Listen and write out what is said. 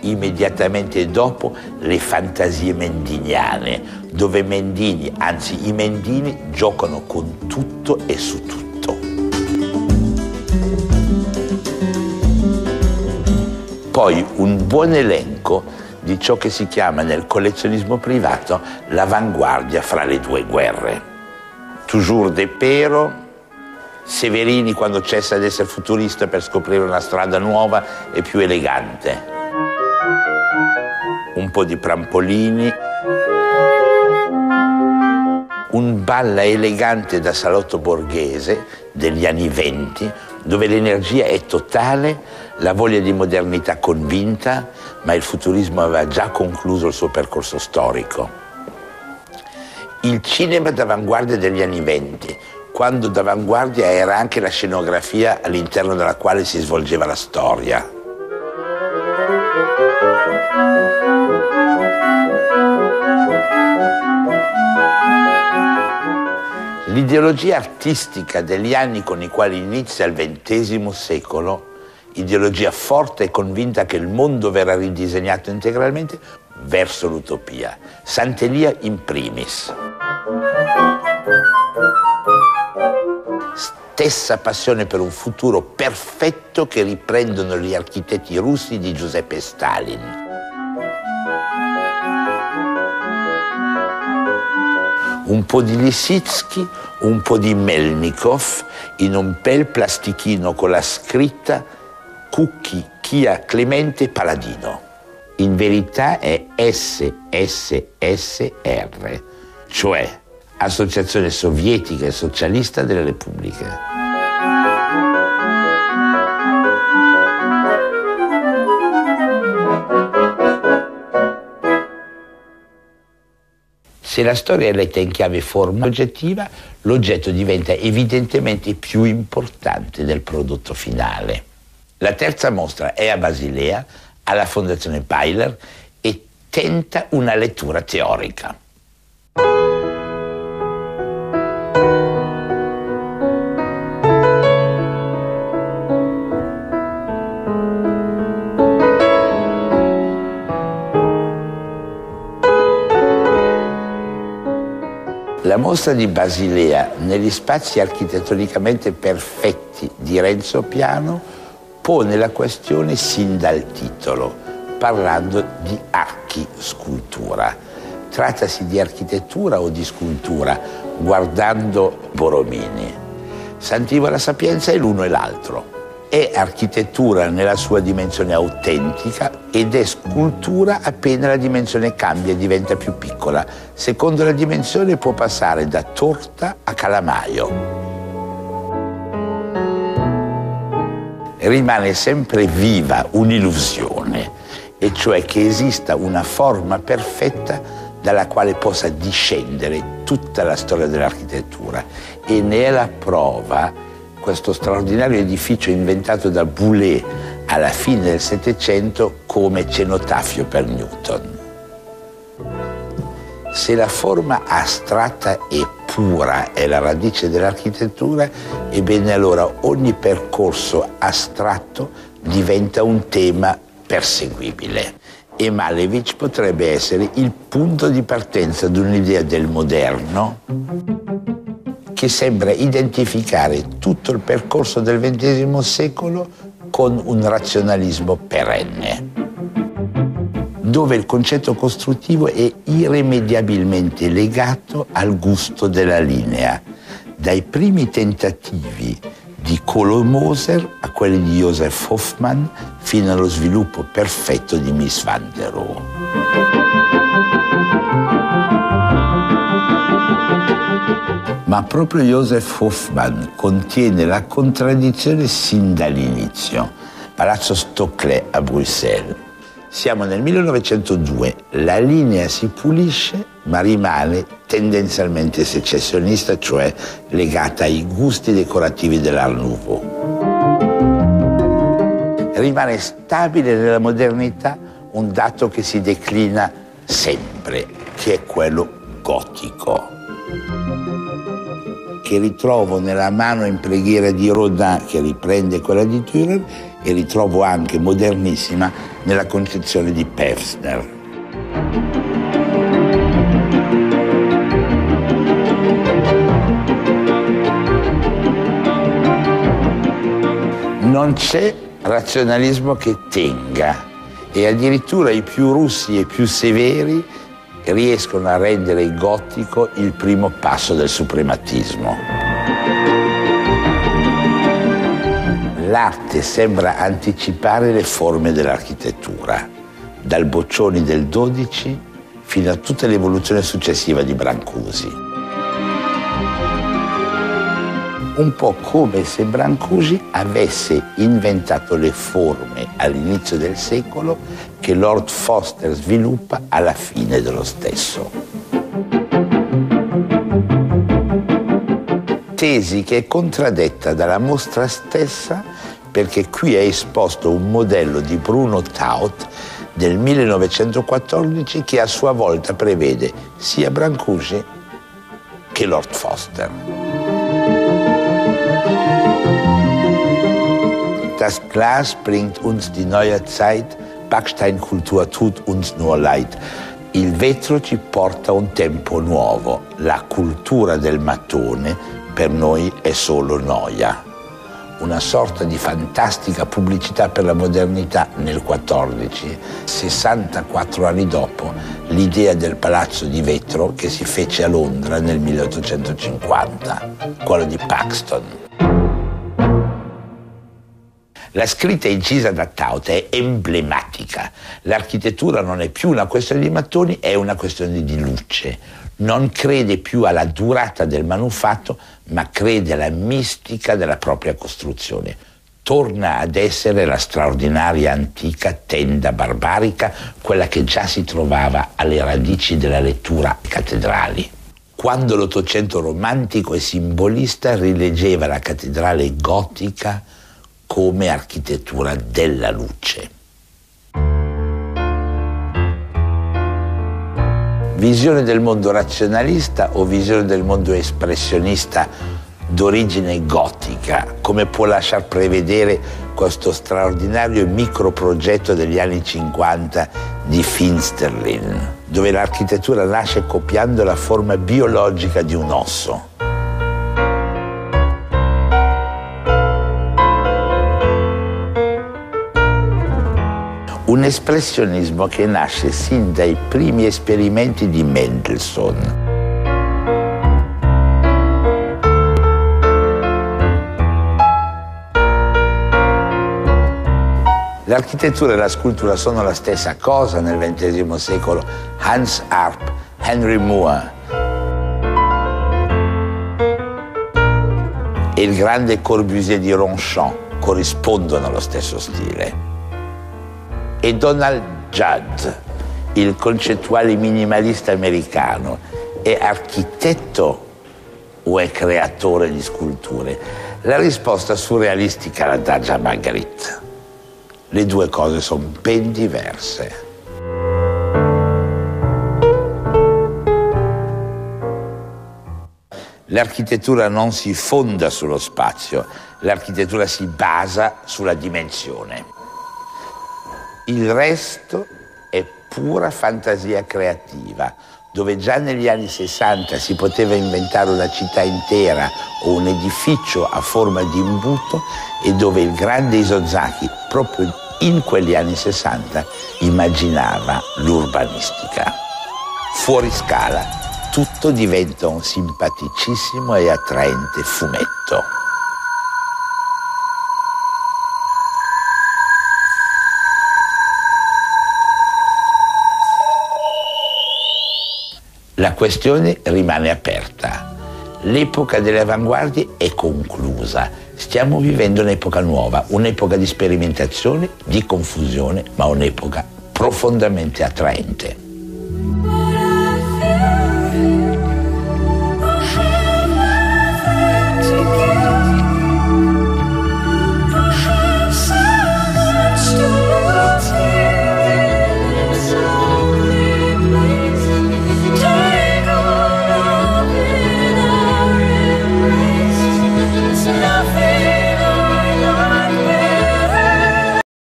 immediatamente dopo le fantasie mendiniane, dove Mendini, anzi i Mendini, giocano con tutto e su tutto. Poi un buon elenco di ciò che si chiama nel collezionismo privato l'avanguardia fra le due guerre. Toujours de Pero, Severini quando cessa di essere futurista per scoprire una strada nuova e più elegante. Un po' di Prampolini. Un balla elegante da salotto borghese degli anni '20, dove l'energia è totale, la voglia di modernità convinta, ma il futurismo aveva già concluso il suo percorso storico. Il cinema d'avanguardia degli anni '20, quando d'avanguardia era anche la scenografia all'interno della quale si svolgeva la storia. L'ideologia artistica degli anni con i quali inizia il XX secolo, ideologia forte e convinta che il mondo verrà ridisegnato integralmente verso l'utopia. Sant'Elia in primis. Stessa passione per un futuro perfetto che riprendono gli architetti russi di Giuseppe Stalin. Un po' di Lissitsky, un po' di Melnikov in un bel plastichino con la scritta Cucchi, Chia, Clemente, Paladino. In verità è SSSR, cioè Associazione Sovietica e Socialista delle Repubbliche. Se la storia è letta in chiave forma oggettiva, l'oggetto diventa evidentemente più importante del prodotto finale. La terza mostra è a Basilea, alla Fondazione Peiler, e tenta una lettura teorica. La mostra di Basilea, negli spazi architettonicamente perfetti di Renzo Piano, pone la questione sin dal titolo, parlando di archiscultura. Trattasi di architettura o di scultura, guardando Borromini. Sentivo la Sapienza è l'uno e l'altro. È architettura nella sua dimensione autentica ed è scultura appena la dimensione cambia e diventa più piccola. Secondo la dimensione può passare da torta a calamaio. Rimane sempre viva un'illusione, e cioè che esista una forma perfetta dalla quale possa discendere tutta la storia dell'architettura. E ne è la prova questo straordinario edificio inventato da Boulez alla fine del Settecento come cenotafio per Newton. Se la forma astratta e pura è la radice dell'architettura, ebbene allora ogni percorso astratto diventa un tema perseguibile. E Malevich potrebbe essere il punto di partenza di un'idea del moderno che sembra identificare tutto il percorso del XX secolo con un razionalismo perenne, dove il concetto costruttivo è irrimediabilmente legato al gusto della linea, dai primi tentativi di Kolo-Moser a quelli di Joseph Hoffmann fino allo sviluppo perfetto di Mies van der Rohe. Ma proprio Joseph Hoffmann contiene la contraddizione sin dall'inizio. Palazzo Stoclet a Bruxelles. Siamo nel 1902, la linea si pulisce ma rimane tendenzialmente secessionista, cioè legata ai gusti decorativi dell'Art Nouveau. Rimane stabile nella modernità un dato che si declina sempre, che è quello gotico, che ritrovo nella mano in preghiera di Rodin, che riprende quella di Dürer, e ritrovo anche modernissima nella concezione di Pevsner. Non c'è razionalismo che tenga e addirittura i più russi e più severi riescono a rendere il gotico il primo passo del suprematismo. L'arte sembra anticipare le forme dell'architettura, dal Boccioni del 12 fino a tutta l'evoluzione successiva di Brancusi. Un po' come se Brancusi avesse inventato le forme all'inizio del secolo che Lord Foster sviluppa alla fine dello stesso. Tesi che è contraddetta dalla mostra stessa, perché qui è esposto un modello di Bruno Taut del 1914 che a sua volta prevede sia Brancusi che Lord Foster. Das Glas bringt uns die neue Zeit, Backsteinkultur tut uns nur leid. Il vetro ci porta un tempo nuovo, la cultura del mattone per noi è solo noia. Una sorta di fantastica pubblicità per la modernità nel 14, 64 anni dopo l'idea del palazzo di vetro che si fece a Londra nel 1850, quello di Paxton. La scritta incisa da Taut è emblematica. L'architettura non è più una questione di mattoni, è una questione di luce. Non crede più alla durata del manufatto, ma crede alla mistica della propria costruzione. Torna ad essere la straordinaria antica tenda barbarica, quella che già si trovava alle radici della lettura cattedrali. Quando l'Ottocento romantico e simbolista rileggeva la cattedrale gotica come architettura della luce. Visione del mondo razionalista o visione del mondo espressionista d'origine gotica, come può lasciar prevedere questo straordinario microprogetto degli anni 50 di Finsterlin, dove l'architettura nasce copiando la forma biologica di un osso. Un espressionismo che nasce sin dai primi esperimenti di Mendelssohn. L'architettura e la scultura sono la stessa cosa nel XX secolo. Hans Arp, Henry Moore e il grande Corbusier di Ronchamp corrispondono allo stesso stile. E Donald Judd, il concettuale minimalista americano, è architetto o è creatore di sculture? La risposta surrealistica la dà già Magritte. Le due cose sono ben diverse. L'architettura non si fonda sullo spazio, l'architettura si basa sulla dimensione. Il resto è pura fantasia creativa, dove già negli anni 60 si poteva inventare una città intera o un edificio a forma di imbuto e dove il grande Isozaki, proprio in quegli anni 60, immaginava l'urbanistica. Fuori scala, tutto diventa un simpaticissimo e attraente fumetto. La questione rimane aperta. L'epoca delle avanguardie è conclusa. Stiamo vivendo un'epoca nuova, un'epoca di sperimentazione, di confusione, ma un'epoca profondamente attraente.